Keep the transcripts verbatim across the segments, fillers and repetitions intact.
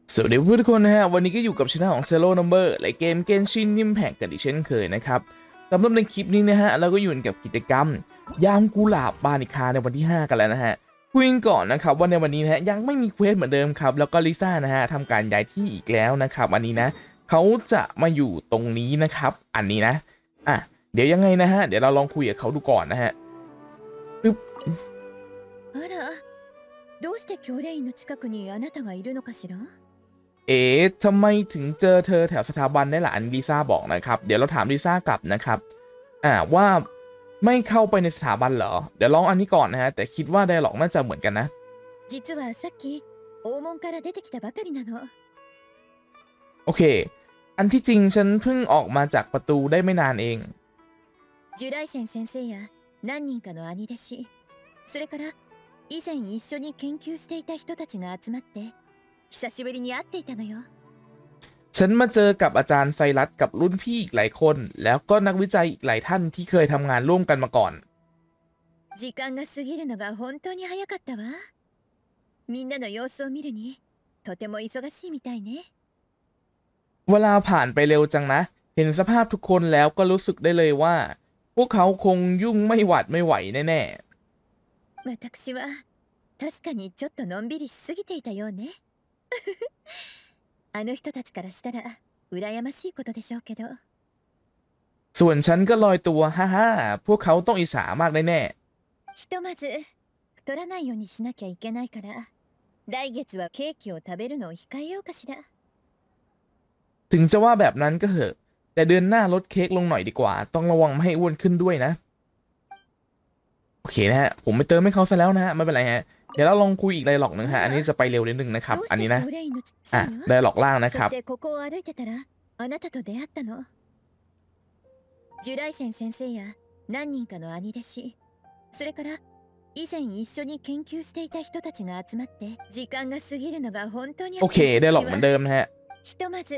สวัสดีเพื่อนทุกคนนะฮะวันนี้ก็อยู่กับช่องของ Zero Number และเกม Genshin Impact กันอีกเช่นเคยนะครับสำหรับในคลิปนี้นะฮะเราก็อยู่กับกิจกรรมยามกุหลาบบานิคาในวันที่ห้ากันแล้วนะฮะคุยกันก่อนนะครับว่าในวันนี้นะฮะยังไม่มีเควสเหมือนเดิมครับแล้วก็ลิซ่านะฮะทำการย้ายที่อีกแล้วนะครับอันนี้นะเขาจะมาอยู่ตรงนี้นะครับอันนี้นะอ่ะเดี๋ยวยังไงนะฮะเดี๋ยวเราลองคุยกับเขาดูก่อนนะฮะปึ๊บあら、どうして教練員の近くにあなたがいるのかしら？ เอ๊ะทำไมถึงเจอเธอแถวสถาบันได้ล่ะอันลิซ่าบอกนะครับเดี๋ยวเราถามลิซ่ากลับนะครับอ่าว่าไม่เข้าไปในสถาบันเหรอเดี๋ยวลองอันนี้ก่อนนะฮะแต่คิดว่าไดอะล็อกน่าจะเหมือนกันนะ実はさっき大門から出てきたばかりなの。 โอเคอันที่จริงฉันเพิ่งออกมาจากประตูได้ไม่นานเองジュライセン先生や何人かの兄弟子、それから以前一緒に研究していた人たちが集まって久しぶりに会っていたのよ。 ฉันมาเจอกับอาจารย์ไซรัสกับรุ่นพี่อีกหลายคนแล้วก็นักวิจัยอีกหลายท่านที่เคยทำงานร่วมกันมาก่อน時間が過ぎるのが本当に早かったわ。みんなの様子を見るにとても忙しいみたいね。 เวลาผ่านไปเร็วจังนะเห็นสภาพทุกคนแล้วก็รู้สึกได้เลยว่าพวกเขาคงยุ่งไม่หวัดไม่ไหวแน่私は確かにちょっとのんびりしすぎていたようね。あの人たちからしたら羨ましいことでしょうけど。 ๆส่วนฉันก็ลอยตัวฮ่าฮ่าพวกเขาต้องอิจฉามากแน่ひとまず太らないようにしなきゃいけないから来月はケーキを食べるのを控えようかしら。 ๆถึงจะว่าแบบนั้นก็เหอะแต่เดือนหน้าลดเค้กลงหน่อยดีกว่าต้องระวังไม่ให้อ้วนขึ้นด้วยนะโอเคนะฮะผมไปเติมให้เขาซะแล้วนะฮะไม่เป็นไรฮะเดี๋ยวเราลองคุยอีกไดอะล็อกหนึ่งฮะอันนี้จะไปเร็วนิดนึงนะครับอันนี้นะอ่ะไดอะล็อกล่างนะครับそしてここを歩いてたらあなたと出会ったの。ジュライセン先生や何人かの兄弟子、それから以前一緒に研究していた人たちが集まって時間が過ぎるのが本当にโอเคไดอะล็อกเหมือนเดิมนะฮะひとまず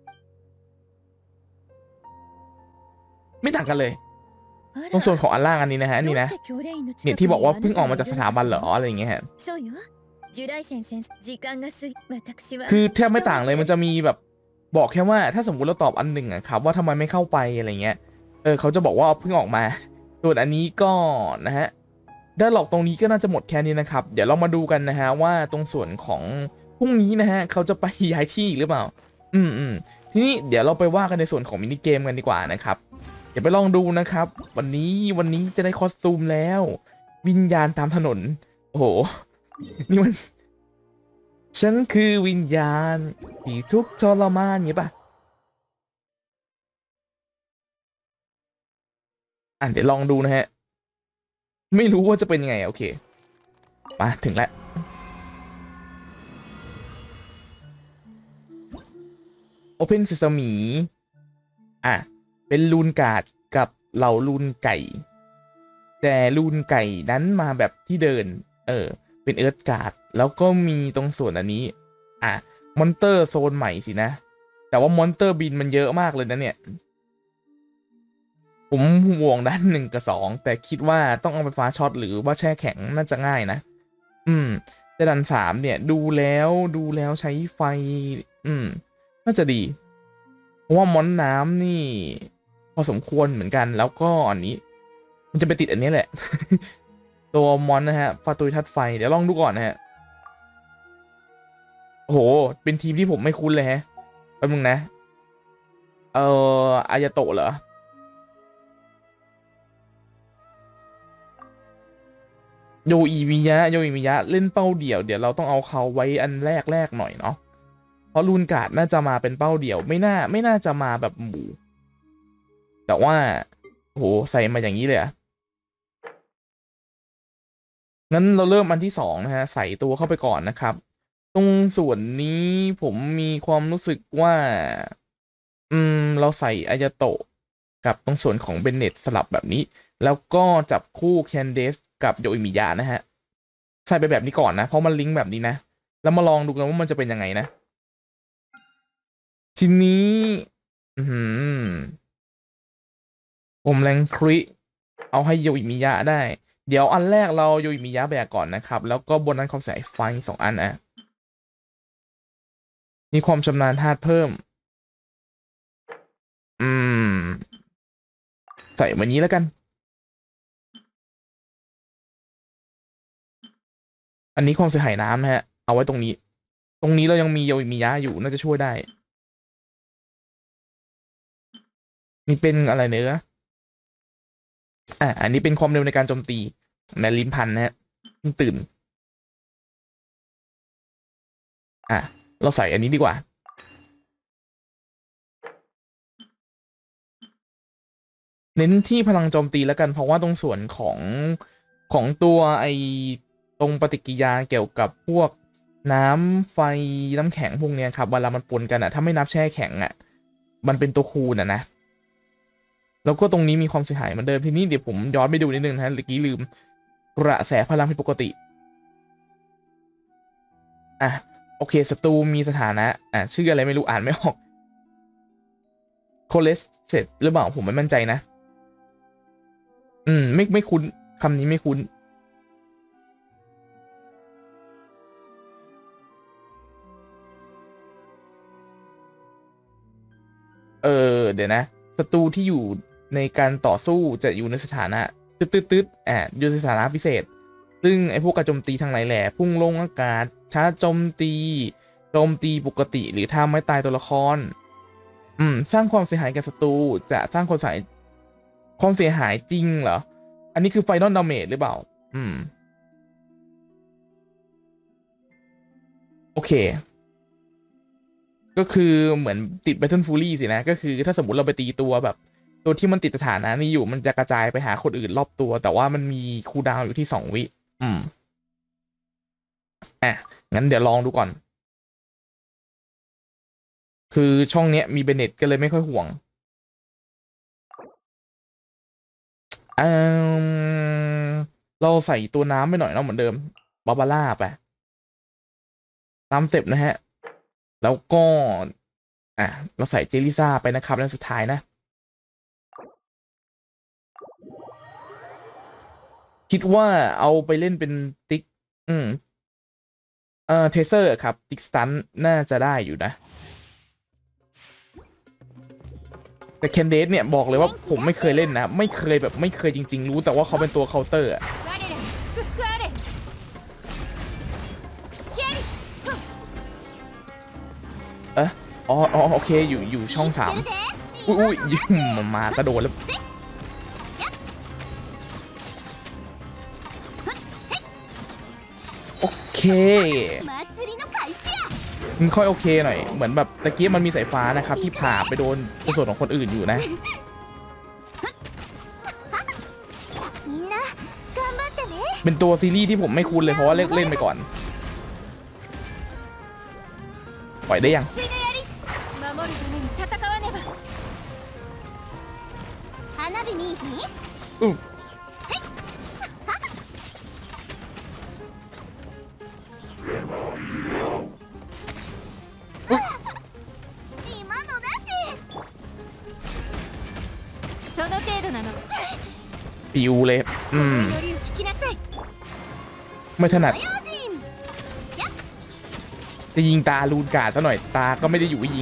ไม่ต่างกันเลยตรงส่วนของอันล่างอันนี้นะฮะนี่นะเนี่ยที่บอกว่าเพิ่งออกมาจากสถาบันเหรออะไรอย่างเงี้ยฮะคือแทบไม่ต่างเลยมันจะมีแบบบอกแค่ว่าถ้าสมมติเราตอบอันหนึ่งอะครับว่าทำไมไม่เข้าไปอะไรเงี้ยเออเขาจะบอกว่าเพิ่งออกมาส่วนอันนี้ก็นะฮะได้หลอกตรงนี้ก็น่าจะหมดแค่นี้นะครับเดี๋ยวเรามาดูกันนะฮะว่าตรงส่วนของพรุ่งนี้นะฮะเขาจะไปย้ายที่หรือเปล่าอืมอืมทีนี้เดี๋ยวเราไปว่ากันในส่วนของมินิเกมกันดีกว่านะครับเดี๋ยวไปลองดูนะครับวันนี้วันนี้จะได้คอสตูมแล้ววิญญาณตามถนนโอ้โหนี่มันฉันคือวิญญาณที่ทุกข์ทรมานอย่างนี้ป่ะอ่ะเดี๋ยวลองดูนะฮะไม่รู้ว่าจะเป็นยังไงโอเคมาถึงแล้ว Open Sesame อ่ะเป็นลูนการ์ดกับเหล่าลูนไก่แต่ลูนไก่นั้นมาแบบที่เดินเออเป็นเอิร์ธการ์ดแล้วก็มีตรงส่วนอันนี้อ่ะมอนเตอร์โซนใหม่สินะแต่ว่ามอนเตอร์บินมันเยอะมากเลยนะเนี่ยผมห่วงด้านหนึ่งกับสองแต่คิดว่าต้องเอาไฟฟ้าช็อตหรือว่าแช่แข็งน่าจะง่ายนะอืมแต่ดันสามเนี่ยดูแล้วดูแล้วใช้ไฟอืมน่าจะดีเพราะว่ามอนน้ำนี่พอสมควรเหมือนกันแล้วก็อันนี้มันจะไปติดอันนี้แหละ ตัวมอนนะฮะฟาตุยทัดไฟเดี๋ยวลองดูก่อนนะฮะโอ้โหเป็นทีมที่ผมไม่คุ้นเลยฮะแป๊บนึงนะเอ่ออายาโตะเหรอโยอิมิยะโยอิมิยะเล่นเป้าเดี่ยวเดี๋ยวเราต้องเอาเขาไว้อันแรกแรกหน่อยเนาะเพราะลูนการ์ดน่าจะมาเป็นเป้าเดี่ยวไม่น่าไม่น่าจะมาแบบหมู่แต่ว่าโอ้โหใส่มาอย่างนี้เลยอะงั้นเราเริ่มอันที่สองนะฮะใส่ตัวเข้าไปก่อนนะครับตรงส่วนนี้ผมมีความรู้สึกว่าอืมเราใส่อายาโตะกับตรงส่วนของเบนเน็ตสลับแบบนี้แล้วก็จับคู่แคนเดสกับโยอิมิยะนะฮะใส่ไปแบบนี้ก่อนนะเพราะมันลิงก์แบบนี้นะแล้วมาลองดูกันว่ามันจะเป็นยังไงนะทีนี้อืมผมแรงคริเอาให้โยอิมิยะได้เดี๋ยวอันแรกเราโยอิมิยะแบกก่อนนะครับแล้วก็บนนั้นเขาใส่ไฟสองอันนะมีความชำนาญธาตุเพิ่มอืมใส่แบบนี้แล้วกันอันนี้ความเสียหายน้ำนะฮะเอาไว้ตรงนี้ตรงนี้เรายังมีโยมียะอยู่น่าจะช่วยได้มีเป็นอะไรเนื้ออ่ะอันนี้เป็นความเร็วในการโจมตีแมลิมพันนะฮะเพิ่งตื่นอ่ะเราใส่อันนี้ดีกว่าเน้นที่พลังโจมตีแล้วกันเพราะว่าตรงส่วนของของตัวไอตรงปฏิกิริยาเกี่ยวกับพวกน้ำไฟน้ำแข็งพวกเนี้ยครับเวลามันปนกันอะถ้าไม่นับแช่แข็งอะมันเป็นตัวคูณอะนะแล้วก็ตรงนี้มีความเสียหายเหมือนเดิมทีนี้เดี๋ยวผมย้อนไปดูนิดนึงนะฮะเมื่อกี้ลืมกระแสพลังผิดปกติอ่ะโอเคศัตรูมีสถานะอ่ะชื่ออะไรไม่รู้อ่านไม่ออกโคเลสเสร็จหรือเปล่าผมไม่มั่นใจนะอืมไม่ไม่คุ้นคำนี้ไม่คุ้นเออเดี๋ยวนะศัตรูที่อยู่ในการต่อสู้จะอยู่ในสถานะตึ๊ดตึ๊ดตึ๊ดอ่ะอยู่ในสถานะพิเศษซึ่งไอ้พวกกระโจมตีทางไหนแหล่พุ่งลงอากาศชาร์จโจมตีโจมตีปกติหรือถ้าไม่ตายตัวละครอืมสร้างความเสียหายแก่ศัตรูจะสร้างความเสียหายความเสียหายจริงเหรออันนี้คือไฟนอลดาเมจหรือเปล่าอืมโอเคก็คือเหมือนติด Battle Fury สินะก็คือถ้าสมมติเราไปตีตัวแบบตัวที่มันติดสถานะนี้อยู่มันจะกระจายไปหาคนอื่นรอบตัวแต่ว่ามันมีคูลดาวน์อยู่ที่สองวิอืมอ่ะงั้นเดี๋ยวลองดูก่อนคือช่องเนี้ยมีเบเน็ตก็เลยไม่ค่อยห่วงอืมเราใส่ตัวน้ำไปหน่อยเนาะเหมือนเดิมบาบาร่าไปตามสเต็ปนะฮะแล้วก็อ่ะเราใส่เจลิซ่าไปนะครับแล้วสุดท้ายนะคิดว่าเอาไปเล่นเป็นติ๊กอืมเอ่อเทเซอร์ครับติ๊กสตันน่าจะได้อยู่นะแต่เคนเดสเนี่ยบอกเลยว่าผมไม่เคยเล่นนะไม่เคยแบบไม่เคยจริงๆรู้แต่ว่าเขาเป็นตัวเคาน์เตอร์อะเอออ๋ออ๋อโอเคอยู่อยู่ช่องสามอุ้ยอุ้ยมามากระโดดแล้วโอเคมันค่อยโอเคหน่อยเหมือนแบบตะกี้มันมีสายฟ้านะครับที่ผ่าไปโดนในส่วนของคนอื่นอยู่นะเป็นตัวซีรีส์ที่ผมไม่คุ้นเลยเพราะว่าเล่นเล่นไปก่อนปล่อยได้ยังอือปิวเลยอืมไม่ถนัดจะยิงตาลูนกาดซะหน่อยตาก็ไม่ได้อยู่ยิง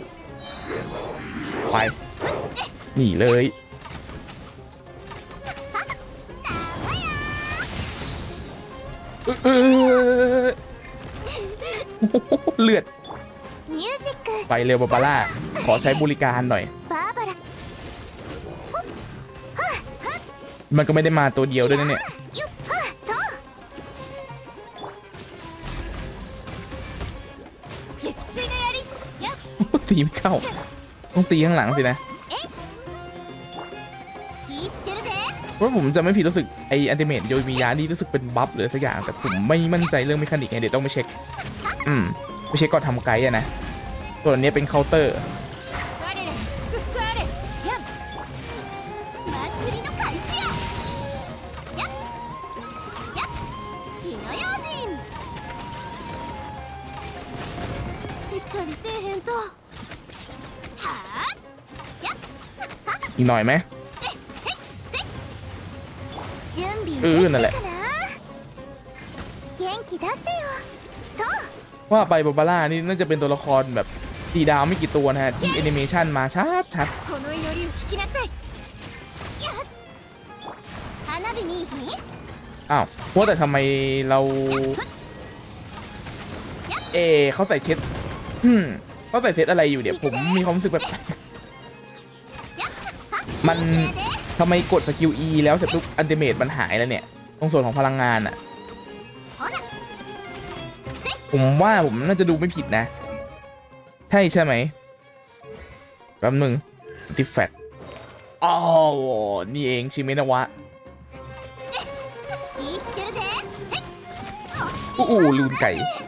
ไปหนีเลยเออเลือดไปเร็วบาบาร่าขอใช้บริการหน่อยมันก็ไม่ได้มาตัวเดียวด้วยนะเนี่ยตีไม่เข้าต้องตีข้างหลังสินะเพราะผมจะไม่ผิดรู้สึกไออันติเมตโยมียานี่รู้สึกเป็นบัฟหรือสักอย่างแต่ผมไม่มั่นใจเรื่องเมคานิกไงเดี๋ยวต้องไปเช็คอืมไปเช็คก่อนทำไกด์อะนะตัวนี้เป็นเคาน์เตอร์อีกหน่อยไหมเออนั่นแหละเพราว่าไปบาบาร่านี่น่าจะเป็นตัวละครแบบสีดาวไม่กี่ตัวนะฮะที่แอนิเมชันมาชัดชัดอ้าวว่าแต่ทำไมเราเอเขาใส่เช็ดอืมเขาใส่เซตอะไรอยู่เดี๋ยวผมมีความรู้สึกแบบมันทำไมกดสกิล E แล้วเสร็จปุ๊บอันติเมตมันหายแล้วเนี่ยตรงส่วนของพลังงานอ่ะผมว่าผมน่าจะดูไม่ผิดนะใช่ใช่ไหมแป๊บนึงติแฟกอ๋อนี่เองชิเมนะวะอู้อู้ลูนไก่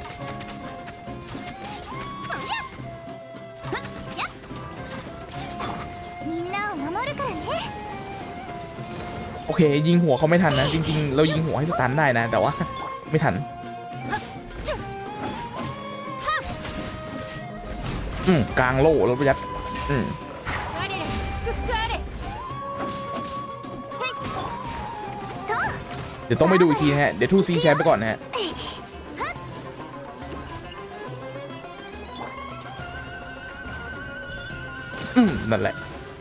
โอเคยิงหัวเขาไม่ทันนะจริงๆเรายิงหัวให้สตันได้นะแต่ว่าไม่ทันอืมกลางโล่แล้วประยัดอืมเดี๋ยวต้องไปดูอีกทีนะฮะเดี๋ยวทูซีแชร์ไปก่อนนะฮะอืมนั่นแหละ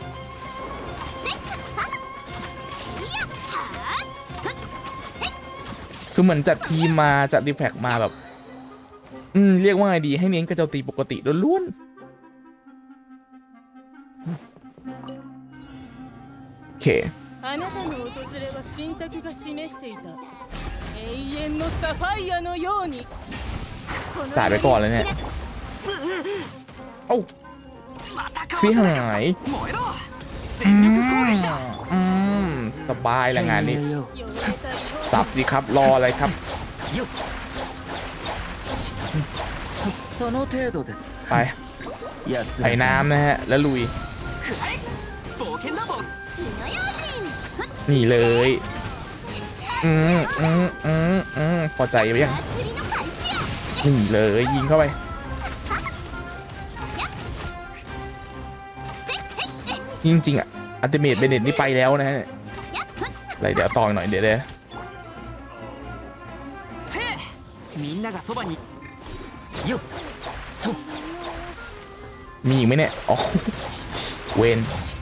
คือเหมือนจัดทีมมาจัดดีแฟกมาแบบอืมเรียกว่าไงดีให้เน้นกระเจ้าตีปกติล้วนโอเคจ่ายไปก่อนเลยเนี่ยโอ้เสียหายอืมอืมสบายแหละงานนี้สับดีครับรออะไรครับไปใส่น้ำนะฮะแล้วลุยนี่เลยอืมอืมอืมอืมพอใจไหมยังนี่เลยยิงเข้าไปจริงๆอ่ะอัลติเมทเบเน็ตนี่ไปแล้วนะฮะอะไรเดี๋ยวต่อหน่อยเดี๋ยวเดี๋ยวมีอีกไหมเนี่ยอ๋อเวน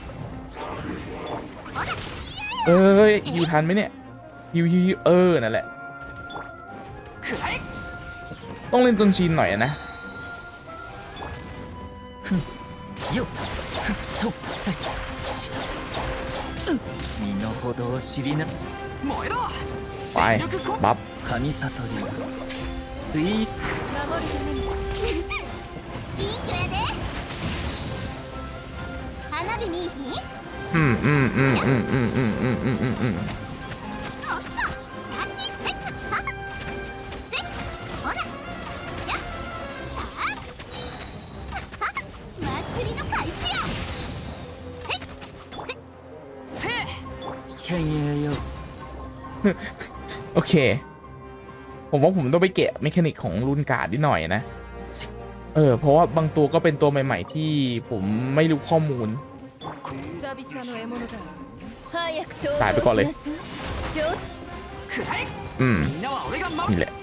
เอ้ยฮิวทันไหมเนี่ยฮิวฮิวเออนั่นแหละต้องเล่นต้นชินหน่อยนะไปบัฟอืมอืมอืมอืมอืมอืมอืมอืมอืมอืมโอเคผมว่าผมต้องไปเกะเมคานิกของรุ่นการ์ดนิดหน่อยนะเออเพราะว่าบางตัวก็เป็นตัวใหม่ๆที่ผมไม่รู้ข้อมูลตายไปก่อนเลยอืมนี่แหละ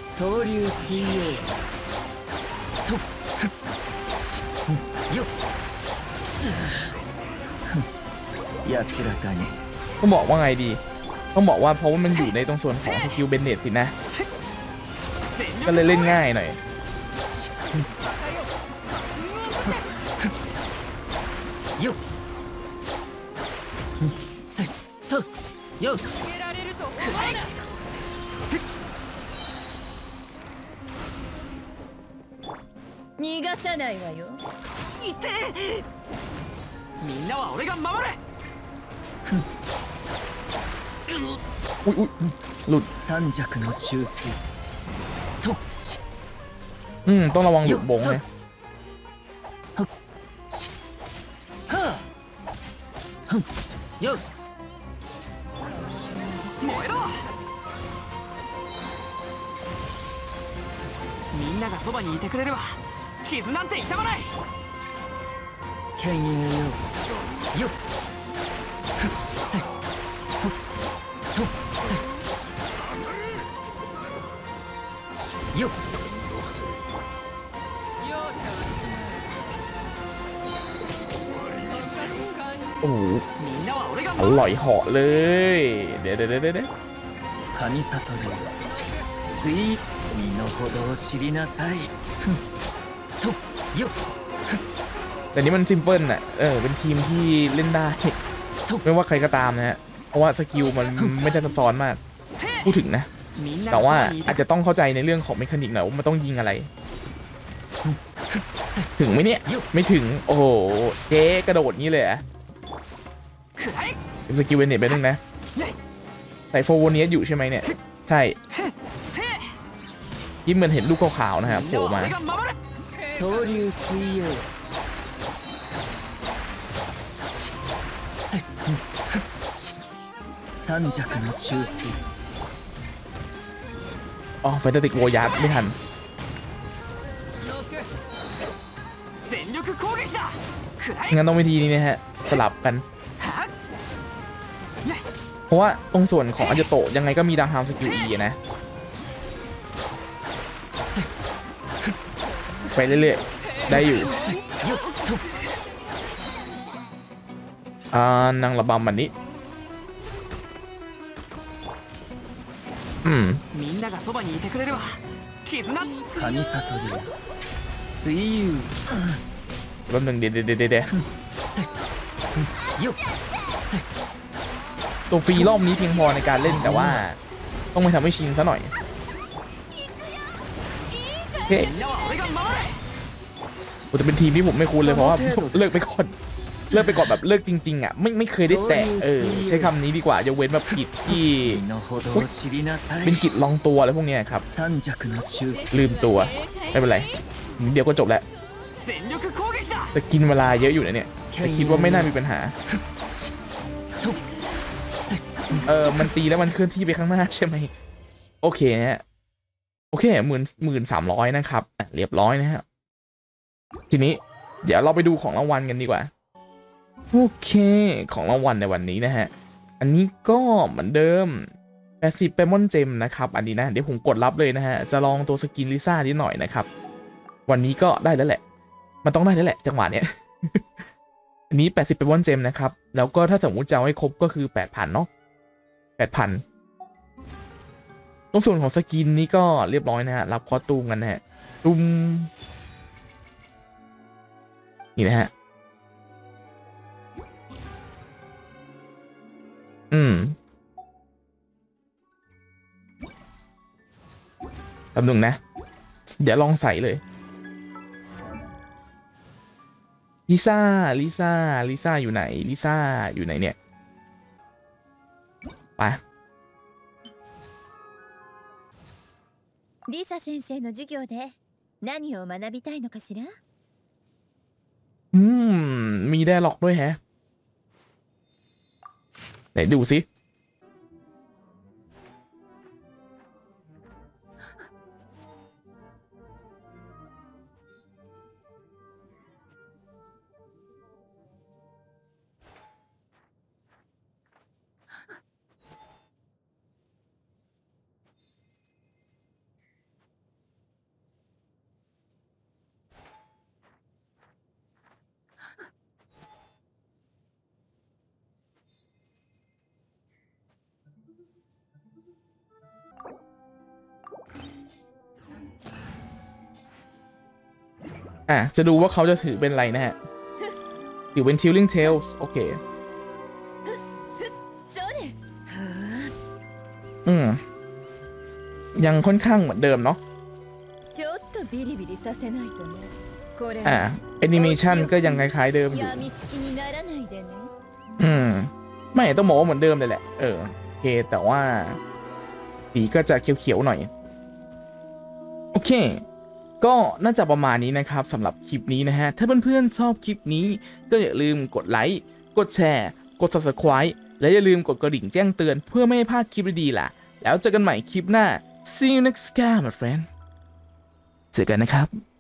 ต้องบอกว่าไงดีต้องบอกว่าเพราะว่ามันอยู่ในตรงส่วนของสกิลเบนเนตสินะก็เลยเล่นง่ายหน่อย逃がさないわよ。 いてえ。みんなは俺が守れ。 อุ้ยอุ้ยหลุด三尺の修正。と。 อืมต้องระวังหลุดบงนะはあ。ふん。よ。燃えろ。みんながそばにいてくれれば傷なんて痛まない。剣影よよっふっせっほっとっせっよっโอ้โหみんなは俺がอร่อยเหาะเลย เดี๋ยวเดี๋ยวเดี๋ยวเดี๋ยว神里流スイー身の程を知りなさいふんとよっแต่นี้มันซิมเพิลน่ะเออเป็นทีมที่เล่นได้ไม่ว่าใครก็ตามนะฮะเพราะว่าสกิลมันไม่ได้ซับซ้อนมากพูดถึงนะみんなแต่がว่าそばにいอาจてจะต้องเข้าใจในเรื่องของเมคานิกหน่อยว่ามันต้องยิงอะไร ถึงไหมเนี่ยไม่ถึงโอ้โหเจ๊กระโดดงี้เลยอะくらえเป็นสกิลเวเนตไปนึงนะใส่โฟโวเนียสอยู่ใช่ไหมเนี่ยใช่せいยิ่งเหมือนเห็นลูกขาวๆนะครับみんโผなล่はมา俺が守る総流水泳しせふんふんし三尺の修水อ๋อไฟตาติกโวยาร์ดไม่ทัน全力攻撃だくらえงั้นต้องวิธีนี้นะฮะสลับกันはっเพราะว่าตรงส่วนของอาจโตะยังไงก็มีดาวน์ไทม์สกิล E นะไปเรื่อยๆได้อยู่よっとอ่านางระบำแบบนี้อืมみんながそばにいてくれるわ絆神里流水遊แป๊บนึงเดี๋ยวเดี๋ยวเดี๋ยวเดี๋ยวせよっせตัวฟรีรอบนี้เพียงพอในการเล่นแต่ว่าต้องไปทำให้ชินซะหน่อยโอเคみんなは俺が守れผมจะเป็นทีมที่ผมไม่คุ้นเลยเพราะว่าผมเลิกไปก่อนเลิกไปก่อนแบบเลิกจริงๆอ่ะไม่ไม่เคยได้แตะเออใช้คำนี้ดีกว่ายกเว้นแบบกิจที่身の程を知りなさいเป็นกิจลองตัวอะไรพวกเนี้ยครับ三尺の修正ลืมตัวไม่เป็นไรเดี๋ยวก็จบแล้ว全力攻撃だแต่กินเวลาเยอะอยู่นะเนี่ยแต่คิดว่าไม่น่ามีปัญหาとせเออมันตีแล้วมันเคลื่อนที่ไปข้างหน้าใช่ไหมโอเคฮะโอเคหมื่นหมื่นสามร้อยนะครับอ่ะเรียบร้อยนะฮะทีนี้เดี๋ยวเราไปดูของรางวัลกันดีกว่าโอเคของรางวัลในวันนี้นะฮะอันนี้ก็เหมือนเดิมแปดสิบเปมอนเจมนะครับอันนี้นะเดี๋ยวผมกดรับเลยนะฮะจะลองตัวสกินลิซ่านิดหน่อยนะครับวันนี้ก็ได้แล้วแหละมันต้องได้แล้วแหละจังหวะเนี้ย อันนี้แปดสิบเปมอนเจมนะครับแล้วก็ถ้าสมมุติจะเอาให้ครบก็คือ แปดพัน เนาะแปดพัน ตรงส่วนของสกินนี้ก็เรียบร้อยนะฮะรับคอสตูมกันนะฮะตูมนี่นะฮะอืมแป๊บนึงนะเดี๋ยวลองใส่เลยลิซ่าลิซ่าลิซ่าอยู่ไหนลิซ่าอยู่ไหนเนี่ยไปリサ先生の授業で何を学びたいのかしら？ อืมมีไดอะล็อกด้วยแฮะไหนดูสิอ่ะจะดูว่าเขาจะถือเป็นอะไรนะฮะถือเป็น Chilling Tales โอเคอืมยังค่อนข้างเหมือนเดิมเนาะอ่าแอนิเมชันก็ยังคล้ายๆเดิมอยู่อืมไม่ต้องบอกว่าเหมือนเดิมเลยแหละเออโอเคแต่ว่าสีก็จะเขียวๆหน่อยโอเคก็น่าจะประมาณนี้นะครับสำหรับคลิปนี้นะฮะถ้าเพื่อนๆชอบคลิปนี้ก็อย่าลืมกดไลค์กดแชร์กด ซับสไครบ์ และอย่าลืมกดกระดิ่งแจ้งเตือนเพื่อไม่ให้พลาดคลิปดีๆล่ะแล้วเจอกันใหม่คลิปหน้า see you next time my friend เจอกันนะครับ